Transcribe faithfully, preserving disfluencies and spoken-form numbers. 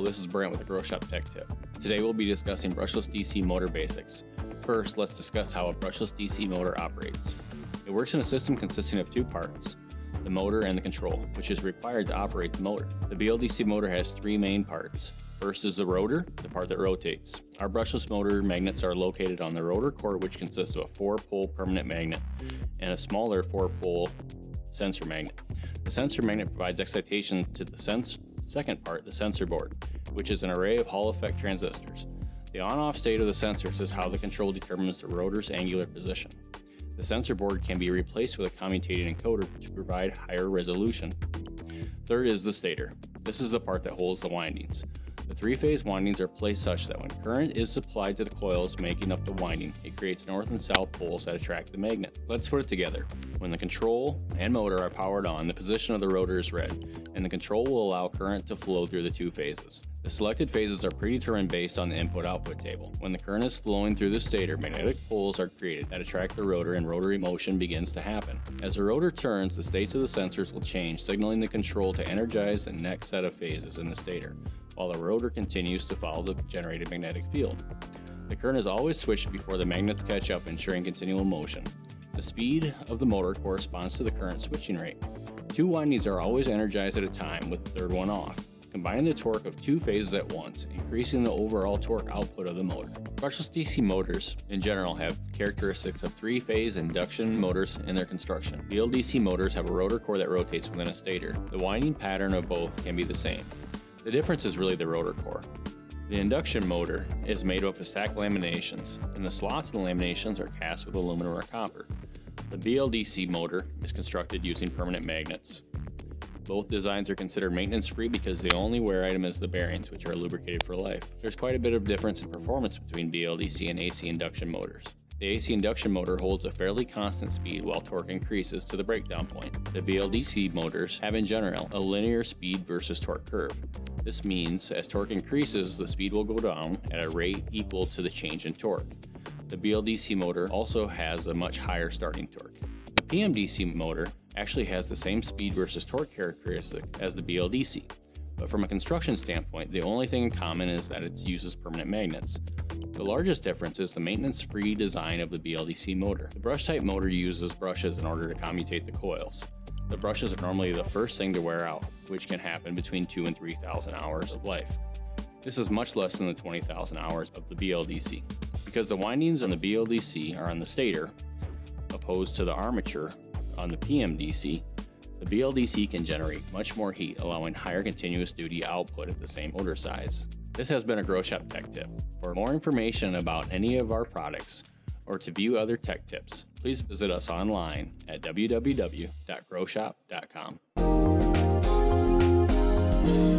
this is Brent with a Groschopp Tech Tip. Today we'll be discussing brushless D C motor basics. First, let's discuss how a brushless D C motor operates. It works in a system consisting of two parts, the motor and the control, which is required to operate the motor. The B L D C motor has three main parts. First is the rotor, the part that rotates. Our brushless motor magnets are located on the rotor core, which consists of a four-pole permanent magnet and a smaller four-pole sensor magnet. The sensor magnet provides excitation to the sense second part, the sensor board, which is an array of Hall effect transistors. The on-off state of the sensors is how the control determines the rotor's angular position. The sensor board can be replaced with a commutating encoder to provide higher resolution. Third is the stator. This is the part that holds the windings. The three-phase windings are placed such that when current is supplied to the coils making up the winding, it creates north and south poles that attract the magnet. Let's put it together. When the control and motor are powered on, the position of the rotor is red, and the control will allow current to flow through the two phases. The selected phases are predetermined based on the input-output table. When the current is flowing through the stator, magnetic poles are created that attract the rotor, and rotary motion begins to happen. As the rotor turns, the states of the sensors will change, signaling the control to energize the next set of phases in the stator, while the rotor continues to follow the generated magnetic field. The current is always switched before the magnets catch up, ensuring continual motion. The speed of the motor corresponds to the current switching rate. Two windings are always energized at a time, with the third one off, combining the torque of two phases at once, increasing the overall torque output of the motor. Brushless D C motors, in general, have characteristics of three-phase induction motors in their construction. B L D C motors have a rotor core that rotates within a stator. The winding pattern of both can be the same. The difference is really the rotor core. The induction motor is made up of stacked laminations, and the slots in the laminations are cast with aluminum or copper. The B L D C motor is constructed using permanent magnets. Both designs are considered maintenance-free because the only wear item is the bearings, which are lubricated for life. There's quite a bit of difference in performance between B L D C and A C induction motors. The A C induction motor holds a fairly constant speed while torque increases to the breakdown point. The B L D C motors have in general a linear speed versus torque curve. This means as torque increases, the speed will go down at a rate equal to the change in torque. The B L D C motor also has a much higher starting torque. The P M D C motor actually has the same speed versus torque characteristic as the B L D C, but from a construction standpoint, the only thing in common is that it uses permanent magnets. The largest difference is the maintenance-free design of the B L D C motor. The brush-type motor uses brushes in order to commutate the coils. The brushes are normally the first thing to wear out, which can happen between two and three thousand hours of life. This is much less than the twenty thousand hours of the B L D C. Because the windings on the B L D C are on the stator, opposed to the armature on the P M D C, the B L D C can generate much more heat, allowing higher continuous duty output at the same motor size. This has been a Groschopp Tech Tip. For more information about any of our products, or to view other tech tips, please visit us online at w w w dot groschopp dot com.